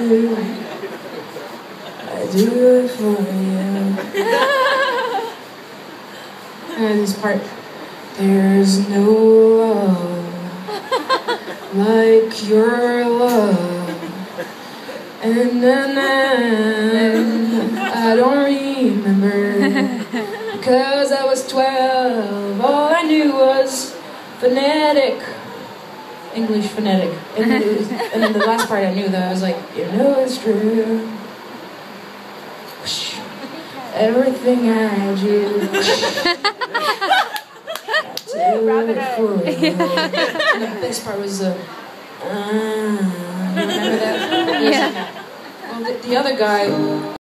do. I do it for you. And this part, there's no love like your love. And then I don't remember, because I was 12. All I knew was phonetic, English phonetic. And then the last part I knew, that I was like, you know it's true. Everything I do, Wrap it up. And the best part was the, you remember that? Yeah. Well, the other guy